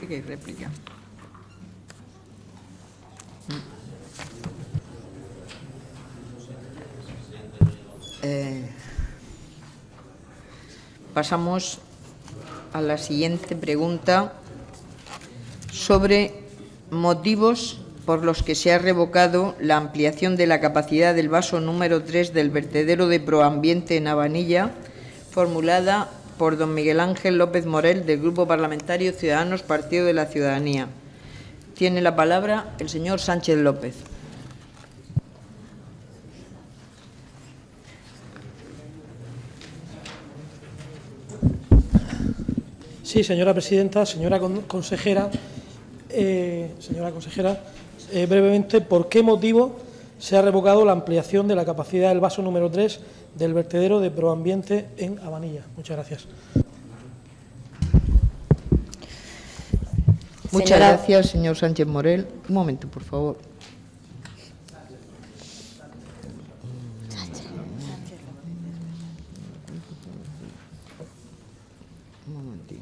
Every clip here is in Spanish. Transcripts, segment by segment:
Réplica y réplica. Pasamos a la siguiente pregunta sobre motivos por los que se ha revocado la ampliación de la capacidad del vaso número 3 del vertedero de Proambiente en Habanilla, formulada por don Miguel Ángel López Morel, del Grupo Parlamentario Ciudadanos, Partido de la Ciudadanía. Tiene la palabra el señor Sánchez López. Sí, señora presidenta, señora consejera, brevemente, ¿por qué motivo se ha revocado la ampliación de la capacidad del vaso número 3 del vertedero de Proambiente en Habanilla? Muchas gracias. Muchas gracias, señor Sánchez Morel. Un momento, por favor. Un momentito.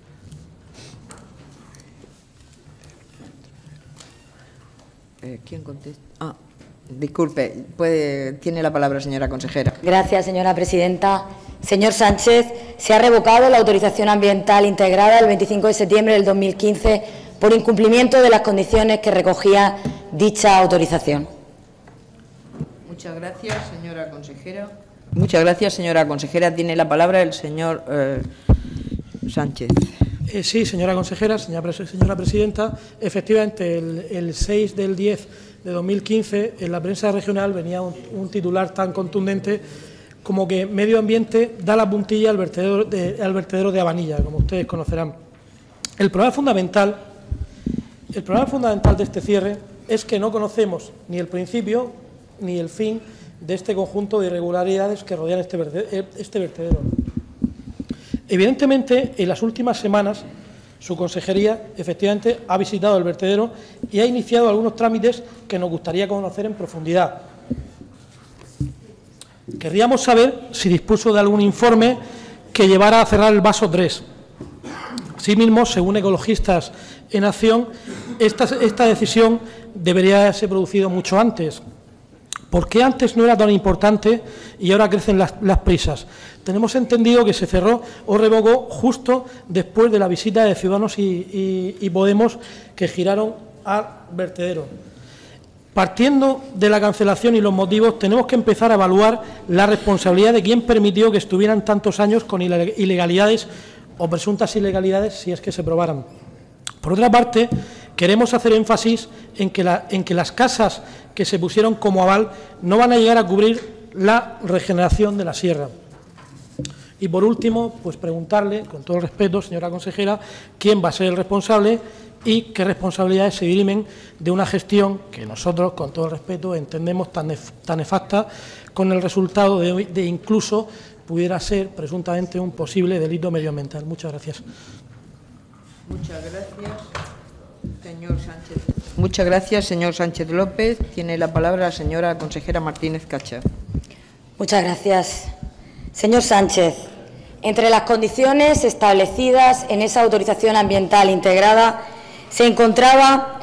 ¿Quién contesta? Disculpe, tiene la palabra, señora consejera. Gracias, señora presidenta. Señor Sánchez, se ha revocado la autorización ambiental integrada el 25 de septiembre del 2015 por incumplimiento de las condiciones que recogía dicha autorización. Muchas gracias, señora consejera. Muchas gracias, señora consejera. Tiene la palabra el señor Sánchez. Sí, señora consejera, señora presidenta. Efectivamente, el 6 del 10 de 2015, en la prensa regional venía un titular tan contundente como que Medio Ambiente da la puntilla al vertedero de Habanilla, como ustedes conocerán. El problema fundamental de este cierre es que no conocemos ni el principio ni el fin de este conjunto de irregularidades que rodean este vertedero. Evidentemente, en las últimas semanas, su consejería efectivamente ha visitado el vertedero y ha iniciado algunos trámites que nos gustaría conocer en profundidad. Querríamos saber si dispuso de algún informe que llevara a cerrar el vaso 3. Asimismo, según Ecologistas en Acción, esta decisión debería haberse producido mucho antes. ¿Por qué antes no era tan importante y ahora crecen las prisas? Tenemos entendido que se cerró o revocó justo después de la visita de Ciudadanos y Podemos que giraron al vertedero. Partiendo de la cancelación y los motivos, tenemos que empezar a evaluar la responsabilidad de quien permitió que estuvieran tantos años con ilegalidades o presuntas ilegalidades, si es que se probaran. Por otra parte, queremos hacer énfasis en que las casas que se pusieron como aval no van a llegar a cubrir la regeneración de la sierra. Y por último, pues preguntarle, con todo el respeto, señora consejera, quién va a ser el responsable y qué responsabilidades se dirimen de una gestión que nosotros, con todo el respeto, entendemos tan nefasta, con el resultado de incluso pudiera ser presuntamente un posible delito medioambiental. Muchas gracias. Muchas gracias, señor Sánchez. Muchas gracias, señor Sánchez López. Tiene la palabra la señora consejera Martínez Cacha. Muchas gracias. Señor Sánchez, entre las condiciones establecidas en esa autorización ambiental integrada se encontraba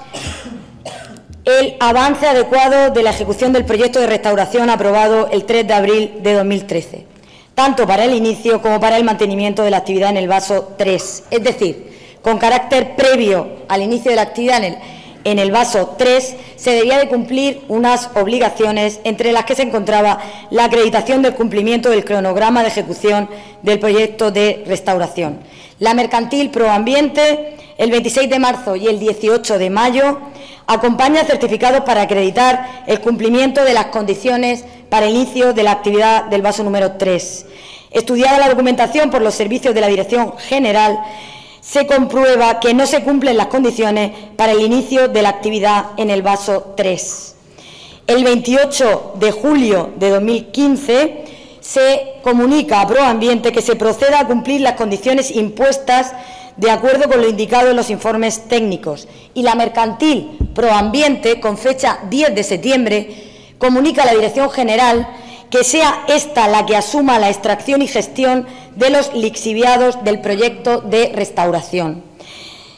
el avance adecuado de la ejecución del proyecto de restauración aprobado el 3 de abril de 2013, tanto para el inicio como para el mantenimiento de la actividad en el vaso 3, es decir, con carácter previo al inicio de la actividad en el vaso 3, se debía de cumplir unas obligaciones, entre las que se encontraba la acreditación del cumplimiento del cronograma de ejecución del proyecto de restauración. La mercantil Proambiente, el 26 de marzo y el 18 de mayo, acompaña certificados para acreditar el cumplimiento de las condiciones para el inicio de la actividad del vaso número 3. Estudiada la documentación por los servicios de la Dirección General, se comprueba que no se cumplen las condiciones para el inicio de la actividad en el vaso 3. El 28 de julio de 2015 se comunica a Proambiente que se proceda a cumplir las condiciones impuestas de acuerdo con lo indicado en los informes técnicos, y la mercantil Proambiente, con fecha 10 de septiembre, comunica a la Dirección General que sea esta la que asuma la extracción y gestión de los lixiviados del proyecto de restauración.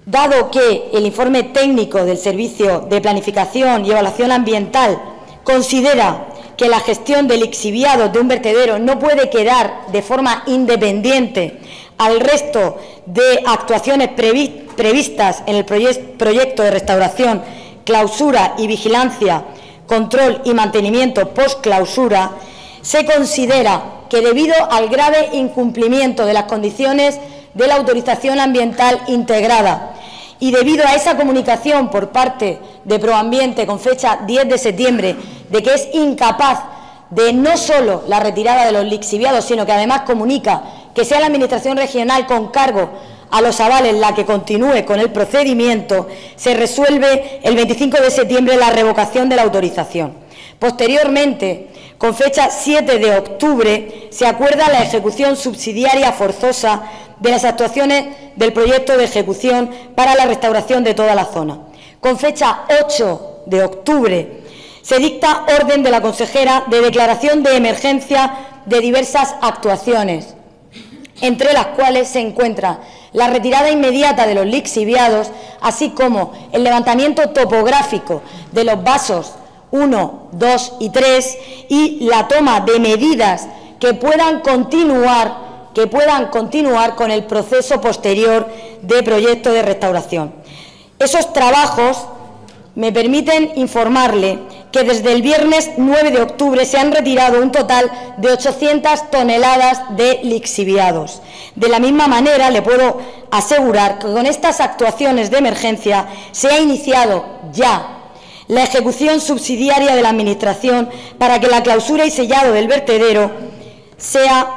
dado que el informe técnico del Servicio de Planificación y Evaluación Ambiental considera que la gestión del lixiviado de un vertedero no puede quedar de forma independiente al resto de actuaciones previstas en el proyecto de restauración, clausura y vigilancia, control y mantenimiento post-clausura, se considera que debido al grave incumplimiento de las condiciones de la autorización ambiental integrada y debido a esa comunicación por parte de Proambiente con fecha 10 de septiembre de que es incapaz de no solo la retirada de los lixiviados, sino que además comunica que sea la Administración regional con cargo a los avales la que continúe con el procedimiento, se resuelve el 25 de septiembre la revocación de la autorización. Posteriormente, con fecha 7 de octubre, se acuerda la ejecución subsidiaria forzosa de las actuaciones del proyecto de ejecución para la restauración de toda la zona. Con fecha 8 de octubre, se dicta orden de la consejera de declaración de emergencia de diversas actuaciones, entre las cuales se encuentra la retirada inmediata de los lixiviados, así como el levantamiento topográfico de los vasos 1, 2 y 3 y la toma de medidas que puedan continuar con el proceso posterior de proyecto de restauración. Esos trabajos me permiten informarle que desde el viernes 9 de octubre se han retirado un total de 800 toneladas de lixiviados. De la misma manera, le puedo asegurar que con estas actuaciones de emergencia se ha iniciado ya la ejecución subsidiaria de la Administración para que la clausura y sellado del vertedero se ha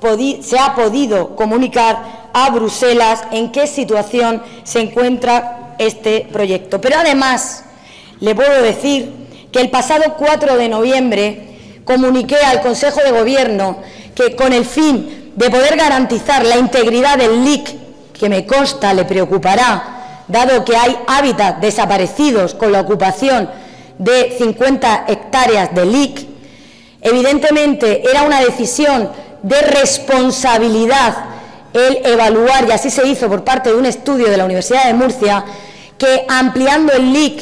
podido comunicar a Bruselas en qué situación se encuentra este proyecto. Pero además, le puedo decir que el pasado 4 de noviembre comuniqué al Consejo de Gobierno que con el fin de poder garantizar la integridad del LIC, que me consta le preocupará, dado que hay hábitats desaparecidos con la ocupación de 50 hectáreas de LIC, evidentemente era una decisión de responsabilidad el evaluar, y así se hizo por parte de un estudio de la Universidad de Murcia, que ampliando el LIC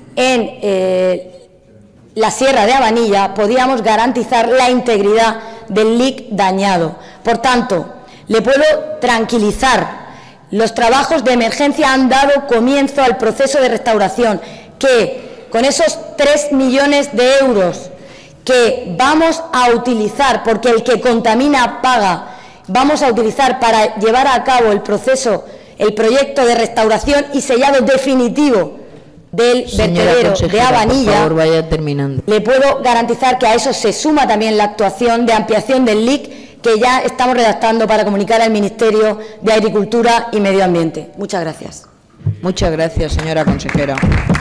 en la Sierra de Abanilla podíamos garantizar la integridad del LIC dañado. Por tanto, le puedo tranquilizar, los trabajos de emergencia han dado comienzo al proceso de restauración, que con esos 3 millones de euros que vamos a utilizar, porque el que contamina paga, vamos a utilizar para llevar a cabo el proyecto de restauración y sellado definitivo del vertedero de Abanilla, por favor, vaya terminando. Le puedo garantizar que a eso se suma también la actuación de ampliación del LIC que ya estamos redactando para comunicar al Ministerio de Agricultura y Medio Ambiente. Muchas gracias. Muchas gracias, señora consejera.